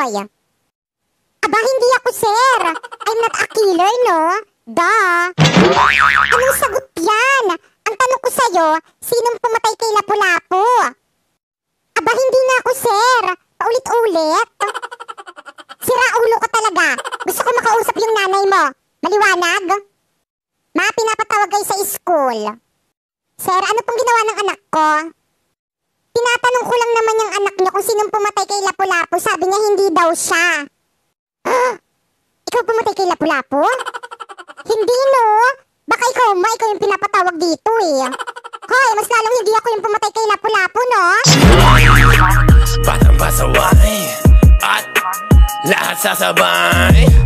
Hoy! Aba, hindi ako, sir. I'm not a killer, no? Duh. Anong sagot yan? Ang tanong ko sa'yo, sinong pumatay kay Lapu-Lapu? Aba, hindi nga ako, sir. Paulit-ulit. Sira ulo ka talaga. Gusto ko makausap yung nanay mo. Maliwanag? Ma, pinapatawag kayo sa school. Sir, ano pong ginawa ng anak ko? Tinatanong ko lang naman yung anak niya kung sinong pumatay kay Lapu-Lapu. Sabi niya hindi daw siya. Ikaw pumatay kay Lapu-Lapu? Hindi, no? Baka ikaw yung pinapatawag dito eh. Hoy, mas lalong hindi ako yung pumatay kay Lapu-Lapu, no? Batang pasaway at lahat sasabay.